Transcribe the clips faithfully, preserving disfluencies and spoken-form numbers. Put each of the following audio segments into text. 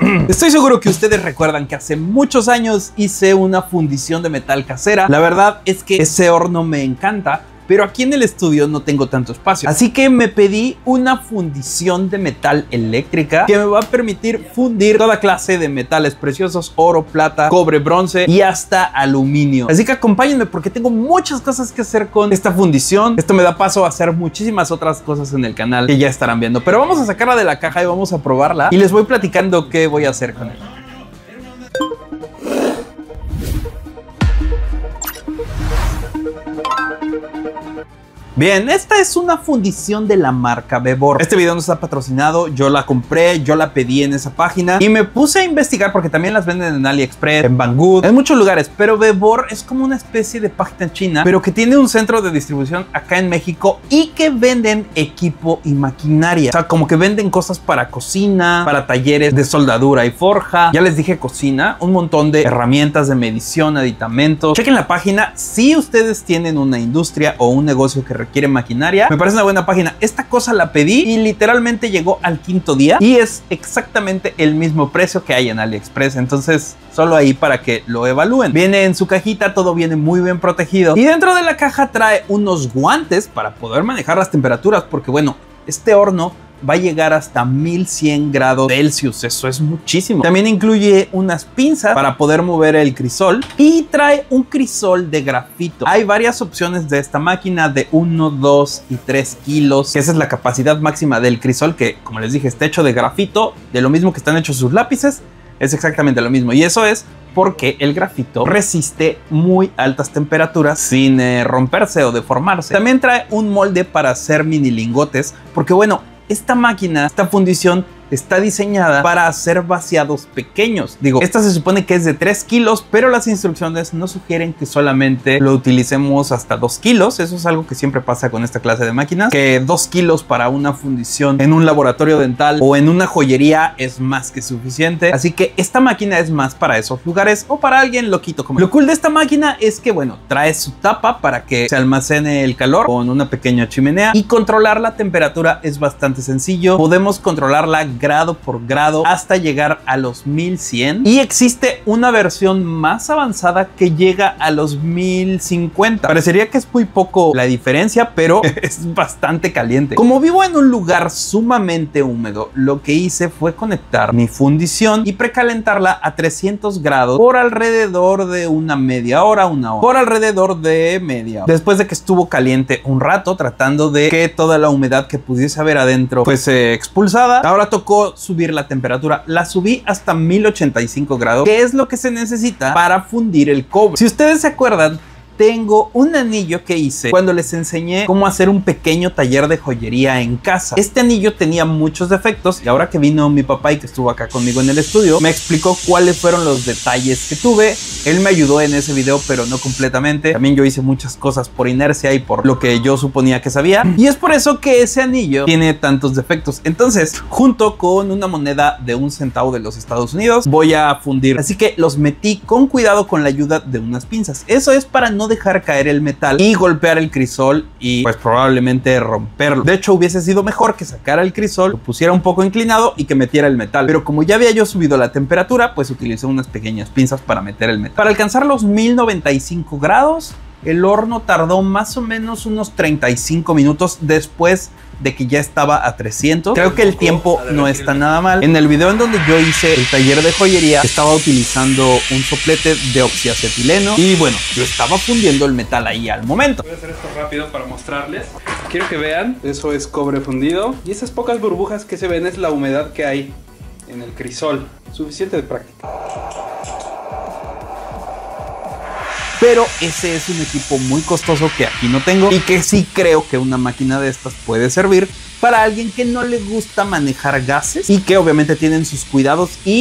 Estoy seguro que ustedes recuerdan que hace muchos años hice una fundición de metal casera. La verdad es que ese horno me encanta, pero aquí en el estudio no tengo tanto espacio. Así que me pedí una fundición de metal eléctrica que me va a permitir fundir toda clase de metales preciosos: oro, plata, cobre, bronce y hasta aluminio. Así que acompáñenme porque tengo muchas cosas que hacer con esta fundición. Esto me da paso a hacer muchísimas otras cosas en el canal que ya estarán viendo. Pero vamos a sacarla de la caja y vamos a probarla y les voy platicando qué voy a hacer con ella. Bien, esta es una fundición de la marca Vevor. Este video no está patrocinado, yo la compré, yo la pedí en esa página y me puse a investigar porque también las venden en AliExpress, en Banggood, en muchos lugares. Pero Vevor es como una especie de página china, pero que tiene un centro de distribución acá en México y que venden equipo y maquinaria. O sea, como que venden cosas para cocina, para talleres de soldadura y forja. Ya les dije cocina, un montón de herramientas de medición, aditamentos. Chequen la página si ustedes tienen una industria o un negocio que quiere maquinaria. Me parece una buena página. Esta cosa la pedí y literalmente llegó al quinto día y es exactamente el mismo precio que hay en AliExpress. Entonces, solo ahí para que lo evalúen. Viene en su cajita, todo viene muy bien protegido y dentro de la caja trae unos guantes para poder manejar las temperaturas, porque bueno, este horno va a llegar hasta mil cien grados Celsius. Eso es muchísimo. También incluye unas pinzas para poder mover el crisol y trae un crisol de grafito. Hay varias opciones de esta máquina de uno, dos y tres kilos, que esa es la capacidad máxima del crisol, que como les dije está hecho de grafito, de lo mismo que están hechos sus lápices. Es exactamente lo mismo y eso es porque el grafito resiste muy altas temperaturas sin eh, romperse o deformarse. También trae un molde para hacer mini lingotes, porque bueno, esta máquina, esta fundición está diseñada para hacer vaciados pequeños. Digo, esta se supone que es de tres kilos, pero las instrucciones nos sugieren que solamente lo utilicemos hasta dos kilos. Eso es algo que siempre pasa con esta clase de máquinas, que dos kilos para una fundición en un laboratorio dental o en una joyería es más que suficiente. Así que esta máquina es más para esos lugares o para alguien loquito como yo. Lo cool de esta máquina es que, bueno, trae su tapa para que se almacene el calor con una pequeña chimenea y controlar la temperatura es bastante sencillo. Podemos controlarla grado por grado hasta llegar a los mil cien y existe una versión más avanzada que llega a los mil cincuenta. Parecería que es muy poco la diferencia, pero es bastante caliente. Como vivo en un lugar sumamente húmedo, lo que hice fue conectar mi fundición y precalentarla a trescientos grados por alrededor de una media hora, una hora, por alrededor de media hora. Después de que estuvo caliente un rato, tratando de que toda la humedad que pudiese haber adentro fuese expulsada, ahora tocó subir la temperatura. La subí hasta mil ochenta y cinco grados, que es lo que se necesita para fundir el cobre. Si ustedes se acuerdan, tengo un anillo que hice cuando les enseñé cómo hacer un pequeño taller de joyería en casa. Este anillo tenía muchos defectos y ahora que vino mi papá y que estuvo acá conmigo en el estudio, me explicó cuáles fueron los detalles que tuve. Él me ayudó en ese video, pero no completamente. También yo hice muchas cosas por inercia y por lo que yo suponía que sabía. Y es por eso que ese anillo tiene tantos defectos. Entonces, junto con una moneda de un centavo de los Estados Unidos, voy a fundir. Así que los metí con cuidado con la ayuda de unas pinzas. Eso es para no dejar caer el metal y golpear el crisol y pues probablemente romperlo. De hecho, hubiese sido mejor que sacara el crisol, lo pusiera un poco inclinado y que metiera el metal. Pero como ya había yo subido la temperatura, pues utilicé unas pequeñas pinzas para meter el metal. Para alcanzar los mil noventa y cinco grados, el horno tardó más o menos unos treinta y cinco minutos después de que ya estaba a trescientos. Creo que el tiempo no está nada mal. En el video en donde yo hice el taller de joyería, estaba utilizando un soplete de oxiacetileno y bueno, yo estaba fundiendo el metal ahí al momento. Voy a hacer esto rápido para mostrarles. Quiero que vean, eso es cobre fundido y esas pocas burbujas que se ven es la humedad que hay en el crisol. Suficiente de práctica. Pero ese es un equipo muy costoso que aquí no tengo y que sí creo que una máquina de estas puede servir para alguien que no le gusta manejar gases y que obviamente tienen sus cuidados y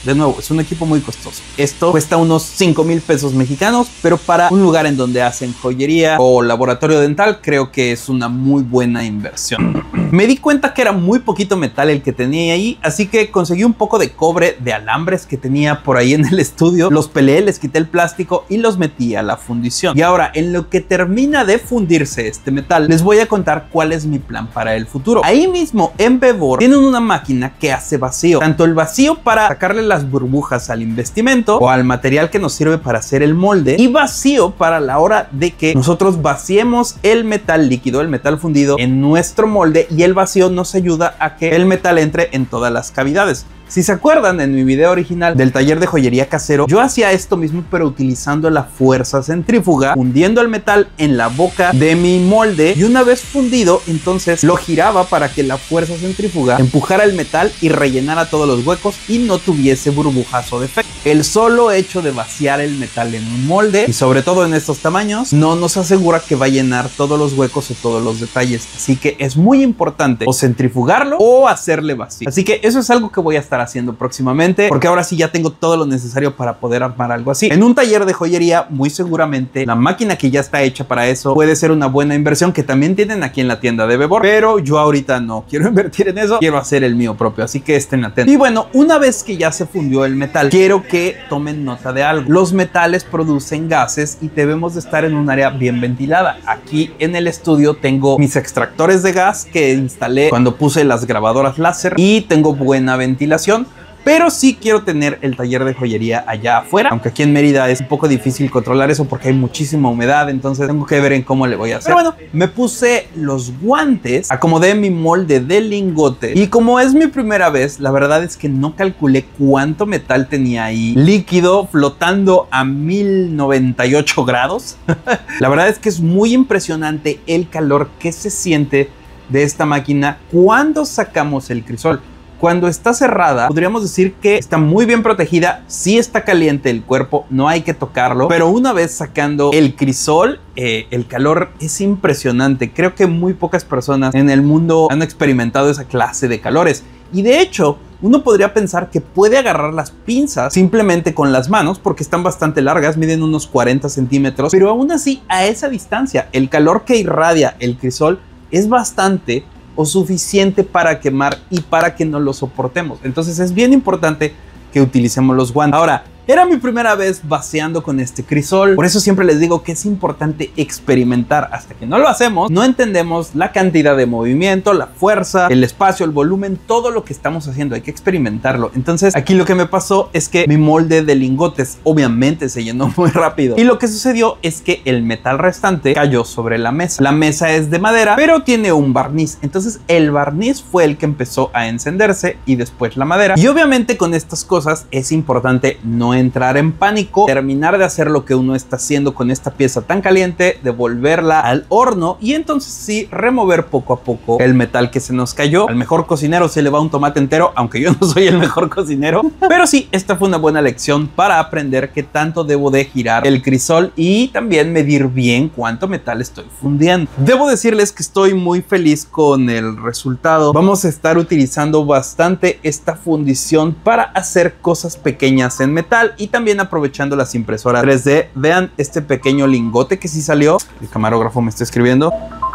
de nuevo, es un equipo muy costoso. Esto cuesta unos cinco mil pesos mexicanos, pero para un lugar en donde hacen joyería o laboratorio dental, creo que es una muy buena inversión. Me di cuenta que era muy poquito metal el que tenía ahí, así que conseguí un poco de cobre de alambres que tenía por ahí en el estudio, los peleé, les quité el plástico y los metí a la fundición. Y ahora, en lo que termina de fundirse este metal, les voy a contar cuál es mi plan para el futuro. Ahí mismo en Vevor tienen una máquina que hace vacío, tanto el vacío para sacarle las burbujas al investimento o al material que nos sirve para hacer el molde, y vacío para la hora de que nosotros vaciemos el metal líquido, el metal fundido en nuestro molde, y el vacío nos ayuda a que el metal entre en todas las cavidades. Si se acuerdan, en mi video original del taller de joyería casero, yo hacía esto mismo pero utilizando la fuerza centrífuga, fundiendo el metal en la boca de mi molde, y una vez fundido, entonces lo giraba para que la fuerza centrífuga empujara el metal y rellenara todos los huecos y no tuviese burbujas o defectos. El solo hecho de vaciar el metal en un molde, y sobre todo en estos tamaños, no nos asegura que va a llenar todos los huecos o todos los detalles, así que es muy importante o centrifugarlo o hacerle vacío. Así que eso es algo que voy a estar haciendo próximamente, porque ahora sí ya tengo todo lo necesario para poder armar algo así. En un taller de joyería, muy seguramente la máquina que ya está hecha para eso puede ser una buena inversión, que también tienen aquí en la tienda de Vevor, pero yo ahorita no quiero invertir en eso, quiero hacer el mío propio, así que estén atentos. Y bueno, una vez que ya se fundió el metal, quiero que tomen nota de algo. Los metales producen gases y debemos de estar en un área bien ventilada. Aquí en el estudio tengo mis extractores de gas que instalé cuando puse las grabadoras láser y tengo buena ventilación. Pero sí quiero tener el taller de joyería allá afuera, aunque aquí en Mérida es un poco difícil controlar eso porque hay muchísima humedad, entonces tengo que ver en cómo le voy a hacer. Pero bueno, me puse los guantes, acomodé mi molde de lingote, y como es mi primera vez, la verdad es que no calculé cuánto metal tenía ahí líquido flotando a mil noventa y ocho grados. La verdad es que es muy impresionante el calor que se siente de esta máquina cuando sacamos el crisol. Cuando está cerrada, podríamos decir que está muy bien protegida. Sí está caliente el cuerpo, no hay que tocarlo, pero una vez sacando el crisol, eh, el calor es impresionante. Creo que muy pocas personas en el mundo han experimentado esa clase de calores. Y de hecho, uno podría pensar que puede agarrar las pinzas simplemente con las manos, porque están bastante largas, miden unos cuarenta centímetros, pero aún así, a esa distancia, el calor que irradia el crisol es bastante o suficiente para quemar y para que no lo soportemos. Entonces es bien importante que utilicemos los guantes. Ahora, era mi primera vez vaciando con este crisol, por eso siempre les digo que es importante experimentar. Hasta que no lo hacemos, no entendemos la cantidad de movimiento, la fuerza, el espacio, el volumen, todo lo que estamos haciendo, hay que experimentarlo. Entonces aquí lo que me pasó es que mi molde de lingotes obviamente se llenó muy rápido, y lo que sucedió es que el metal restante cayó sobre la mesa. La mesa es de madera, pero tiene un barniz, entonces el barniz fue el que empezó a encenderse y después la madera. Y obviamente con estas cosas es importante no entrar en pánico, terminar de hacer lo que uno está haciendo con esta pieza tan caliente, devolverla al horno y entonces sí remover poco a poco el metal que se nos cayó. Al mejor cocinero se le va un tomate entero, aunque yo no soy el mejor cocinero, pero sí, esta fue una buena lección para aprender qué tanto debo de girar el crisol y también medir bien cuánto metal estoy fundiendo. Debo decirles que estoy muy feliz con el resultado. Vamos a estar utilizando bastante esta fundición para hacer cosas pequeñas en metal y también aprovechando las impresoras tres D. Vean este pequeño lingote que sí salió. El camarógrafo me está escribiendo.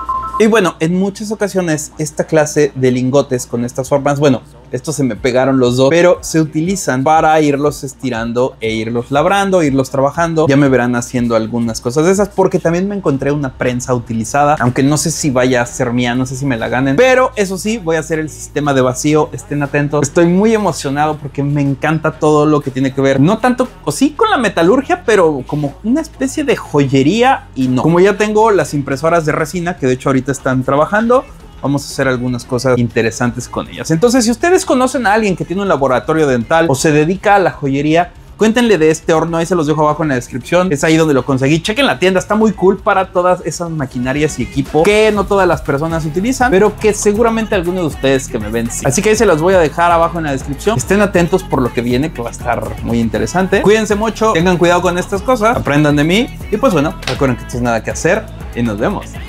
Y bueno, en muchas ocasiones esta clase de lingotes con estas formas, bueno, estos se me pegaron los dos, pero se utilizan para irlos estirando e irlos labrando, irlos trabajando. Ya me verán haciendo algunas cosas de esas, porque también me encontré una prensa utilizada, aunque no sé si vaya a ser mía, no sé si me la ganen, pero eso sí, voy a hacer el sistema de vacío. Estén atentos. Estoy muy emocionado porque me encanta todo lo que tiene que ver, no tanto o sí con la metalurgia, pero como una especie de joyería. Y no, como ya tengo las impresoras de resina, que de hecho ahorita están trabajando, vamos a hacer algunas cosas interesantes con ellas. Entonces, si ustedes conocen a alguien que tiene un laboratorio dental o se dedica a la joyería, cuéntenle de este horno. Ahí se los dejo abajo en la descripción. Es ahí donde lo conseguí. Chequen la tienda, está muy cool para todas esas maquinarias y equipo que no todas las personas utilizan, pero que seguramente algunos de ustedes que me ven sí. Así que ahí se los voy a dejar abajo en la descripción. Estén atentos por lo que viene, que va a estar muy interesante. Cuídense mucho, tengan cuidado con estas cosas, aprendan de mí y pues bueno, recuerden que esto es Nada que Hacer y nos vemos.